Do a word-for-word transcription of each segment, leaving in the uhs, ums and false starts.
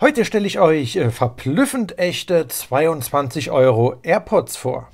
Heute stelle ich euch äh, verblüffend echte zweiundzwanzig Euro AirPods vor.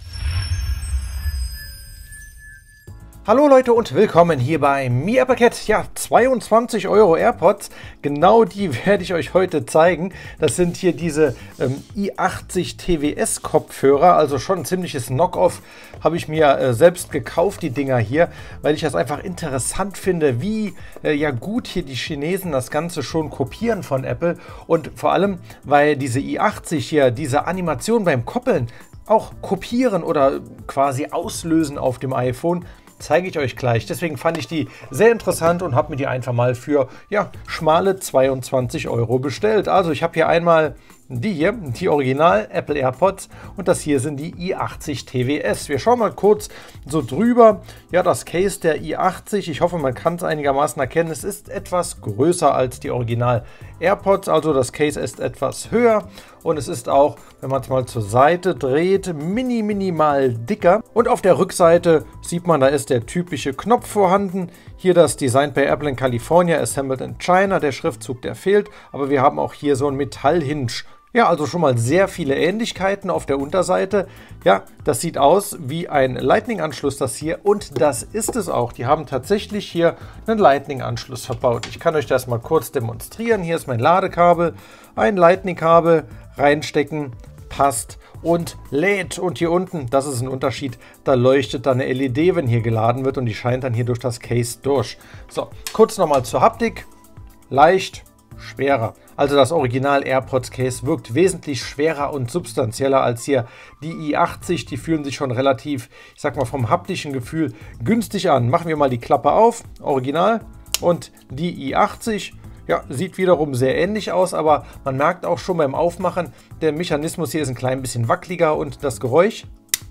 Hallo Leute und willkommen hier bei MeAppleCat. Ja, zweiundzwanzig Euro AirPods, genau die werde ich euch heute zeigen. Das sind hier diese ähm, i achtzig T W S Kopfhörer, also schon ein ziemliches Knock-off. Habe ich mir äh, selbst gekauft, die Dinger hier, weil ich das einfach interessant finde, wie äh, ja gut hier die Chinesen das Ganze schon kopieren von Apple. Und vor allem, weil diese i achtzig hier, diese Animation beim Koppeln auch kopieren oder quasi auslösen auf dem iPhone, zeige ich euch gleich. Deswegen fand ich die sehr interessant und habe mir die einfach mal für ja, schmale zweiundzwanzig Euro bestellt. Also ich habe hier einmal die hier, die Original Apple AirPods, und das hier sind die i achtzig T W S. Wir schauen mal kurz so drüber. Ja, das Case der i achtzig, ich hoffe, man kann es einigermaßen erkennen. Es ist etwas größer als die Original AirPods, also das Case ist etwas höher und es ist auch, wenn man es mal zur Seite dreht, mini minimal dicker. Und auf der Rückseite sieht man, da ist der typische Knopf vorhanden. Hier das Design by Apple in California, assembled in China. Der Schriftzug, der fehlt, aber wir haben auch hier so ein Metallhinge. Ja, also schon mal sehr viele Ähnlichkeiten auf der Unterseite. Ja, das sieht aus wie ein Lightning-Anschluss, das hier. Und das ist es auch. Die haben tatsächlich hier einen Lightning-Anschluss verbaut. Ich kann euch das mal kurz demonstrieren. Hier ist mein Ladekabel, ein Lightning-Kabel, reinstecken, passt und lädt. Und hier unten, das ist ein Unterschied, da leuchtet dann eine L E D, wenn hier geladen wird, und die scheint dann hier durch das Case durch. So, kurz nochmal zur Haptik. Leicht, schwerer. Also das Original AirPods Case wirkt wesentlich schwerer und substanzieller als hier die i achtzig. Die fühlen sich schon relativ, ich sag mal, vom haptischen Gefühl günstig an. Machen wir mal die Klappe auf, Original, und die i achtzig. Ja, sieht wiederum sehr ähnlich aus, aber man merkt auch schon beim Aufmachen, der Mechanismus hier ist ein klein bisschen wackeliger und das Geräusch,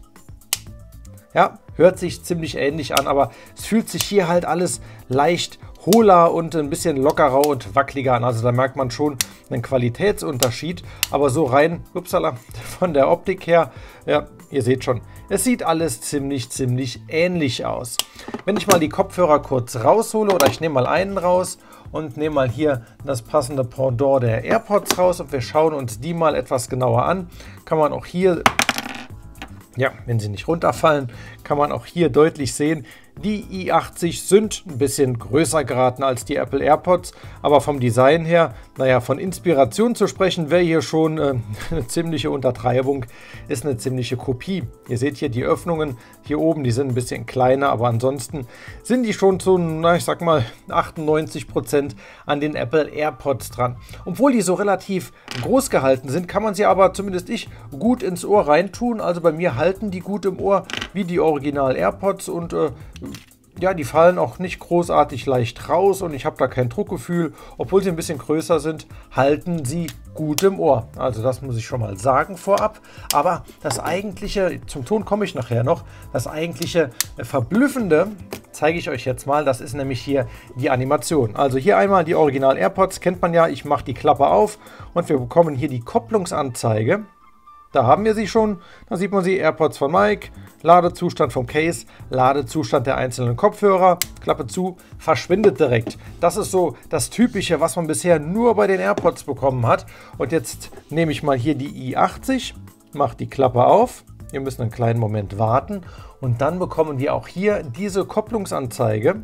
ja, hört sich ziemlich ähnlich an, aber es fühlt sich hier halt alles leicht hohler und ein bisschen lockerer und wackeliger an. Also da merkt man schon einen Qualitätsunterschied, aber so rein, upsala, von der Optik her, ja, ihr seht schon, es sieht alles ziemlich, ziemlich ähnlich aus. Wenn ich mal die Kopfhörer kurz raushole, oder ich nehme mal einen raus und nehme mal hier das passende Pendant der AirPods raus und wir schauen uns die mal etwas genauer an, kann man auch hier, ja, wenn sie nicht runterfallen, kann man auch hier deutlich sehen, die i achtzig sind ein bisschen größer geraten als die Apple AirPods, aber vom Design her, naja, von Inspiration zu sprechen, wäre hier schon äh, eine ziemliche Untertreibung, ist eine ziemliche Kopie. Ihr seht hier die Öffnungen hier oben, die sind ein bisschen kleiner, aber ansonsten sind die schon zu, na, ich sag mal, achtundneunzig Prozent an den Apple AirPods dran. Obwohl die so relativ groß gehalten sind, kann man sie aber, zumindest ich, gut ins Ohr reintun. Also bei mir halten die gut im Ohr, wie die Original AirPods, und äh, ja, die fallen auch nicht großartig leicht raus und ich habe da kein Druckgefühl. Obwohl sie ein bisschen größer sind, halten sie gut im Ohr. Also das muss ich schon mal sagen vorab. Aber das eigentliche, zum Ton komme ich nachher noch, das eigentliche Verblüffende zeige ich euch jetzt mal. Das ist nämlich hier die Animation. Also hier einmal die Original AirPods, kennt man ja. Ich mache die Klappe auf und wir bekommen hier die Kopplungsanzeige. Da haben wir sie schon, da sieht man sie, AirPods von Mike, Ladezustand vom Case, Ladezustand der einzelnen Kopfhörer, Klappe zu, verschwindet direkt. Das ist so das Typische, was man bisher nur bei den AirPods bekommen hat. Und jetzt nehme ich mal hier die i achtzig, mache die Klappe auf, wir müssen einen kleinen Moment warten und dann bekommen wir auch hier diese Kopplungsanzeige.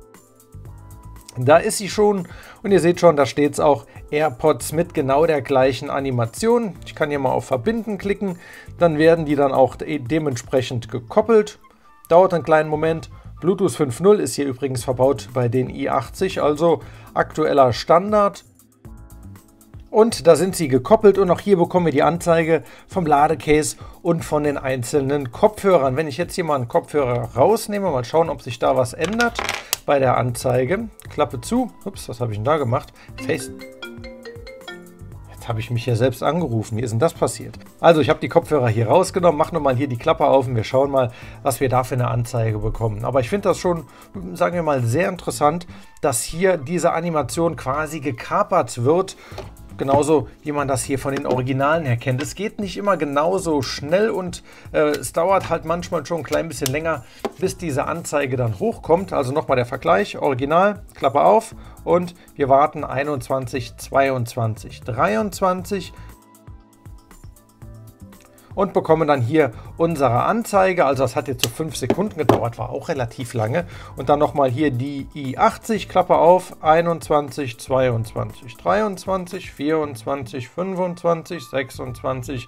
Da ist sie schon und ihr seht schon, da steht es auch, AirPods mit genau der gleichen Animation. Ich kann hier mal auf Verbinden klicken, dann werden die dann auch de dementsprechend gekoppelt. Dauert einen kleinen Moment. Bluetooth fünf Punkt null ist hier übrigens verbaut bei den i achtzig, also aktueller Standard. Und da sind sie gekoppelt und auch hier bekommen wir die Anzeige vom Ladecase und von den einzelnen Kopfhörern. Wenn ich jetzt hier mal einen Kopfhörer rausnehme, mal schauen, ob sich da was ändert bei der Anzeige. Klappe zu. Ups, was habe ich denn da gemacht? Face. Jetzt habe ich mich hier selbst angerufen. Wie ist denn das passiert? Also ich habe die Kopfhörer hier rausgenommen, mache nochmal hier die Klappe auf und wir schauen mal, was wir da für eine Anzeige bekommen. Aber ich finde das schon, sagen wir mal, sehr interessant, dass hier diese Animation quasi gekapert wird genauso wie man das hier von den Originalen her kennt. Es geht nicht immer genauso schnell und äh, es dauert halt manchmal schon ein klein bisschen länger, bis diese Anzeige dann hochkommt. Also nochmal der Vergleich, Original, Klappe auf und wir warten einundzwanzig, zweiundzwanzig, dreiundzwanzig und bekommen dann hier unsere Anzeige. Also das hat jetzt so fünf Sekunden gedauert, war auch relativ lange. Und dann nochmal hier die I achtzig, Klappe auf, einundzwanzig, zweiundzwanzig, dreiundzwanzig, vierundzwanzig, fünfundzwanzig, sechsundzwanzig.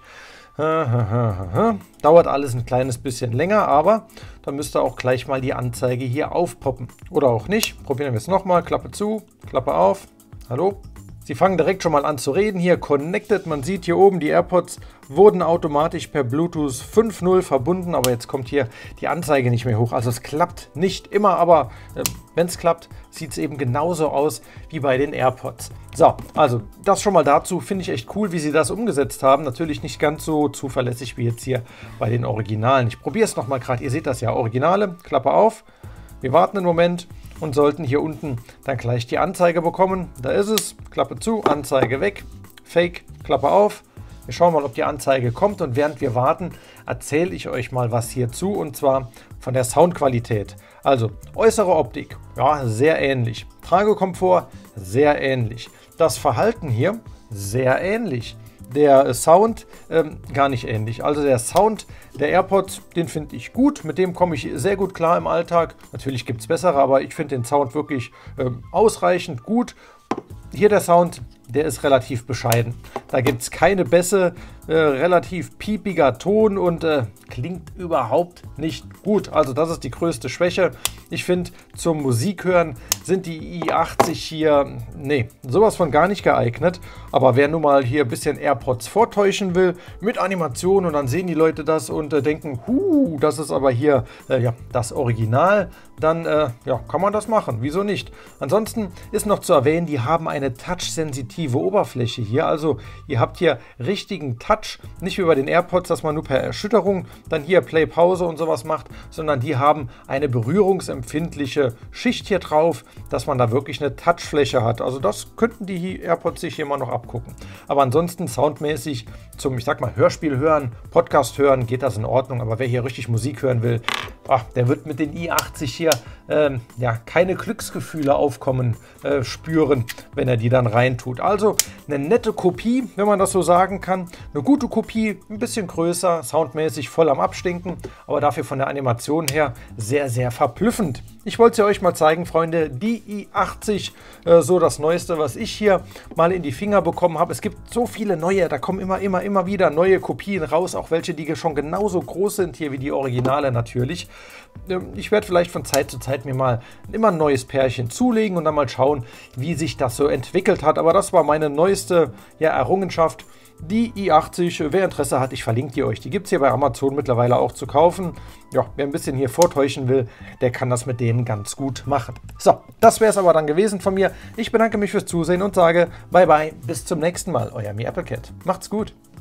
Dauert alles ein kleines bisschen länger, aber dann müsste auch gleich mal die Anzeige hier aufpoppen. Oder auch nicht. Probieren wir es nochmal. Klappe zu, Klappe auf. Hallo? Sie fangen direkt schon mal an zu reden. Hier Connected. Man sieht hier oben, die AirPods wurden automatisch per Bluetooth fünf Punkt null verbunden. Aber jetzt kommt hier die Anzeige nicht mehr hoch. Also es klappt nicht immer, aber äh, wenn es klappt, sieht es eben genauso aus wie bei den AirPods. So, also das schon mal dazu. Finde ich echt cool, wie sie das umgesetzt haben. Natürlich nicht ganz so zuverlässig wie jetzt hier bei den Originalen. Ich probiere es nochmal gerade. Ihr seht das ja, Originale. Klappe auf. Wir warten einen Moment und sollten hier unten dann gleich die Anzeige bekommen. Da ist es. Klappe zu, Anzeige weg. Fake, Klappe auf. Wir schauen mal, ob die Anzeige kommt und während wir warten, erzähle ich euch mal was hierzu und zwar von der Soundqualität. Also äußere Optik, ja, sehr ähnlich. Tragekomfort, sehr ähnlich. Das Verhalten hier, sehr ähnlich. Der Sound ähm, gar nicht ähnlich. Also der Sound der AirPods, den finde ich gut. Mit dem komme ich sehr gut klar im Alltag. Natürlich gibt es bessere, aber ich finde den Sound wirklich ähm, ausreichend gut. Hier der Sound, der ist relativ bescheiden. Da gibt es keine Bässe, äh, relativ piepiger Ton und äh, klingt überhaupt nicht gut. Also das ist die größte Schwäche. Ich finde, zum Musikhören sind die I achtzig hier, nee, sowas von gar nicht geeignet. Aber wer nun mal hier ein bisschen AirPods vortäuschen will, mit Animation und dann sehen die Leute das und äh, denken, huh, das ist aber hier äh, ja, das Original, dann äh, ja, kann man das machen. Wieso nicht? Ansonsten ist noch zu erwähnen, die haben eine touchsensitive Oberfläche hier. Also ihr habt hier richtigen Touch, nicht wie bei den AirPods, dass man nur per Erschütterung dann hier Play, Pause und sowas macht, sondern die haben eine berührungsempfindliche Schicht hier drauf, dass man da wirklich eine Touchfläche hat. Also das könnten die AirPods sich hier mal noch abgucken. Aber ansonsten soundmäßig zum, ich sag mal, Hörspiel hören, Podcast hören, geht das in Ordnung. Aber wer hier richtig Musik hören will, ach, der wird mit den I achtzig hier ähm, ja, keine Glücksgefühle aufkommen äh, spüren, wenn er die dann reintut. Also eine nette Kopie, wenn man das so sagen kann. Eine gute Kopie, ein bisschen größer, soundmäßig voll am Abstinken, aber dafür von der Animation her sehr, sehr verblüffend. Ich wollte sie euch mal zeigen, Freunde, die I achtzig, äh, so das Neueste, was ich hier mal in die Finger bekommen habe. Es gibt so viele neue, da kommen immer, immer, immer wieder neue Kopien raus, auch welche, die schon genauso groß sind hier wie die Originale natürlich. Ähm, ich werde vielleicht von Zeit zu Zeit mir mal immer ein neues Pärchen zulegen und dann mal schauen, wie sich das so entwickelt hat. Aber das war meine neueste ja, Errungenschaft. Die I achtzig, wer Interesse hat, ich verlinke die euch. Die gibt es hier bei Amazon mittlerweile auch zu kaufen. Ja, wer ein bisschen hier vortäuschen will, der kann das mit denen ganz gut machen. So, das wäre es aber dann gewesen von mir. Ich bedanke mich fürs Zusehen und sage bye bye, bis zum nächsten Mal. Euer Mi Applecat. Macht's gut.